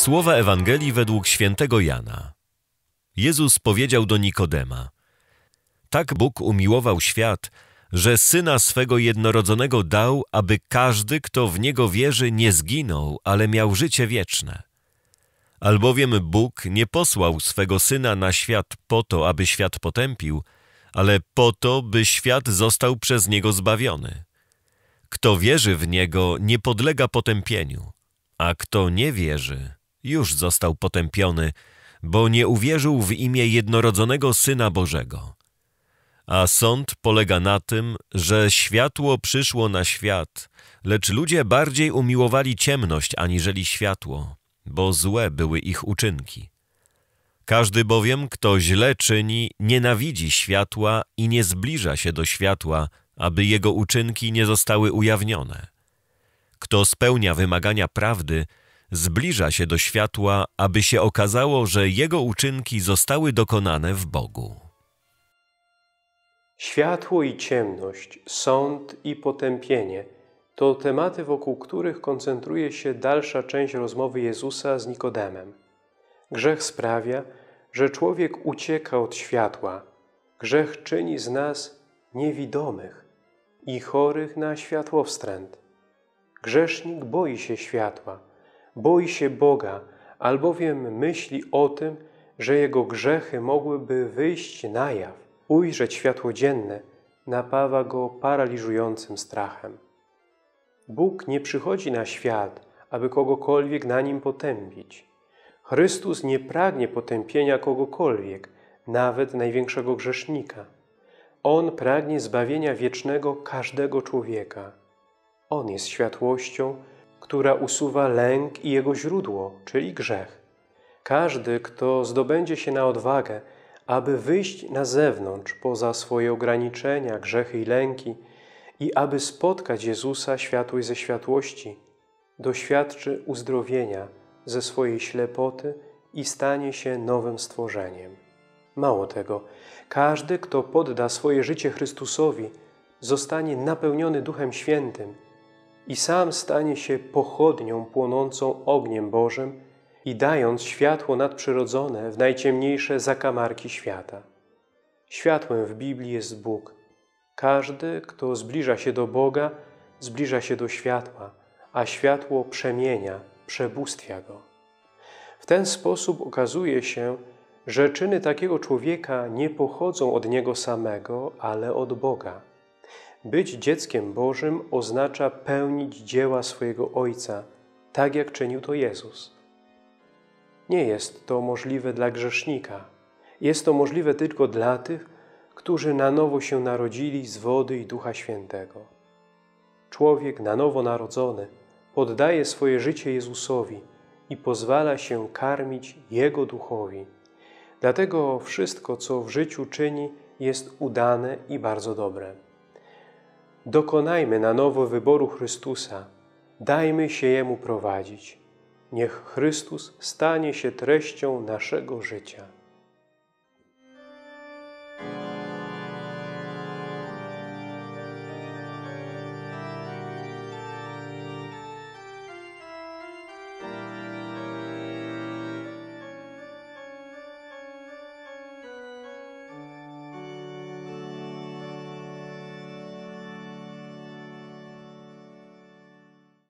Słowa Ewangelii według świętego Jana. Jezus powiedział do Nikodema: Tak Bóg umiłował świat, że Syna swego jednorodzonego dał, aby każdy, kto w Niego wierzy, nie zginął, ale miał życie wieczne. Albowiem Bóg nie posłał swego Syna na świat po to, aby świat potępił, ale po to, by świat został przez Niego zbawiony. Kto wierzy w Niego, nie podlega potępieniu, a kto nie wierzy, już został potępiony, bo nie uwierzył w imię jednorodzonego Syna Bożego. A sąd polega na tym, że światło przyszło na świat, lecz ludzie bardziej umiłowali ciemność aniżeli światło, bo złe były ich uczynki. Każdy bowiem, kto źle czyni, nienawidzi światła i nie zbliża się do światła, aby jego uczynki nie zostały ujawnione. Kto spełnia wymagania prawdy, zbliża się do światła, aby się okazało, że jego uczynki zostały dokonane w Bogu. Światło i ciemność, sąd i potępienie to tematy, wokół których koncentruje się dalsza część rozmowy Jezusa z Nikodemem. Grzech sprawia, że człowiek ucieka od światła. Grzech czyni z nas niewidomych i chorych na światłowstręt. Grzesznik boi się światła, boi się Boga, albowiem myśli o tym, że jego grzechy mogłyby wyjść na jaw. Ujrzeć światło dzienne napawa go paraliżującym strachem. Bóg nie przychodzi na świat, aby kogokolwiek na nim potępić. Chrystus nie pragnie potępienia kogokolwiek, nawet największego grzesznika. On pragnie zbawienia wiecznego każdego człowieka. On jest światłością, która usuwa lęk i jego źródło, czyli grzech. Każdy, kto zdobędzie się na odwagę, aby wyjść na zewnątrz, poza swoje ograniczenia, grzechy i lęki i aby spotkać Jezusa, światłość ze światłości, doświadczy uzdrowienia ze swojej ślepoty i stanie się nowym stworzeniem. Mało tego, każdy, kto podda swoje życie Chrystusowi, zostanie napełniony Duchem Świętym i sam stanie się pochodnią płonącą ogniem Bożym i dając światło nadprzyrodzone w najciemniejsze zakamarki świata. Światłem w Biblii jest Bóg. Każdy, kto zbliża się do Boga, zbliża się do światła, a światło przemienia, przebóstwia go. W ten sposób okazuje się, że czyny takiego człowieka nie pochodzą od niego samego, ale od Boga. Być dzieckiem Bożym oznacza pełnić dzieła swojego Ojca, tak jak czynił to Jezus. Nie jest to możliwe dla grzesznika. Jest to możliwe tylko dla tych, którzy na nowo się narodzili z wody i Ducha Świętego. Człowiek na nowo narodzony poddaje swoje życie Jezusowi i pozwala się karmić Jego duchowi. Dlatego wszystko, co w życiu czyni, jest udane i bardzo dobre. Dokonajmy na nowo wyboru Chrystusa. Dajmy się Jemu prowadzić. Niech Chrystus stanie się treścią naszego życia.